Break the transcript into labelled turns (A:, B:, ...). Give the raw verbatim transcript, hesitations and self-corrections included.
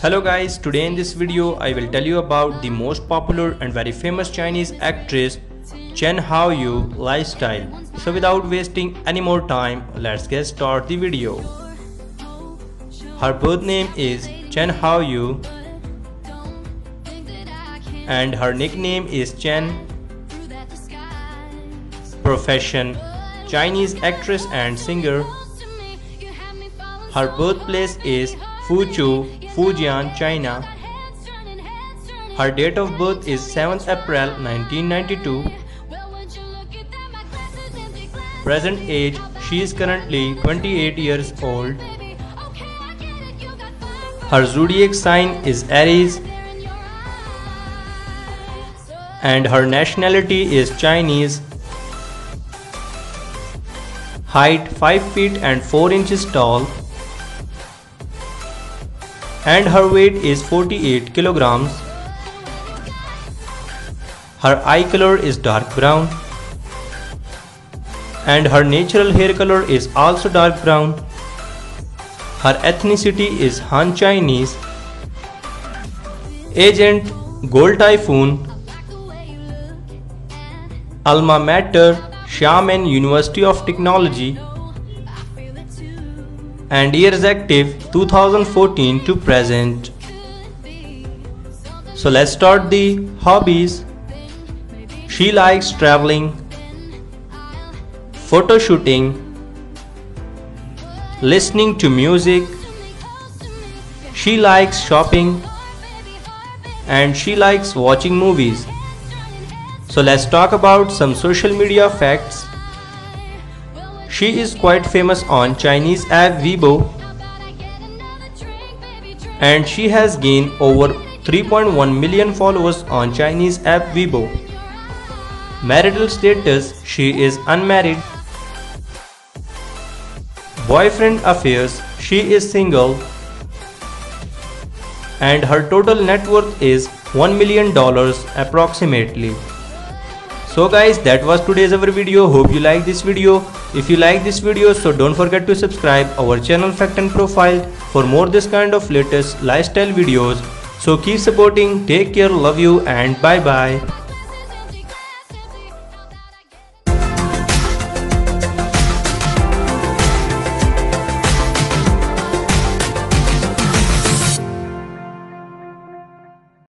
A: Hello guys, today in this video I will tell you about the most popular and very famous Chinese actress Chen Haoyu lifestyle. So without wasting any more time, let's get started the video. Her birth name is Chen Haoyu and her nickname is Chen. Profession: Chinese actress and singer. Her birthplace is Fuzhou, Fujian, China. Her date of birth is seventh April nineteen ninety-two. Present age: she is currently twenty-eight years old. Her zodiac sign is Aries and her nationality is Chinese. Height five feet and four inches tall. And her weight is forty-eight kilograms. Her eye color is dark brown. And her natural hair color is also dark brown. Her ethnicity is Han Chinese. Agent: Gold Typhoon. Alma mater: Xiamen University of Technology. And years active two thousand fourteen to present. So let's start the hobbies. She likes traveling, photo shooting, listening to music. She likes shopping and she likes watching movies. So let's talk about some social media facts. She is quite famous on Chinese app Weibo and she has gained over three point one million followers on Chinese app Weibo. Marital status: she is unmarried. Boyfriend affairs: she is single. And her total net worth is one million dollars approximately. So guys, that was today's our video. Hope you like this video. If you like this video, so don't forget to subscribe our channel Fact and Profile for more this kind of latest lifestyle videos. So keep supporting. Take care. Love you and bye bye.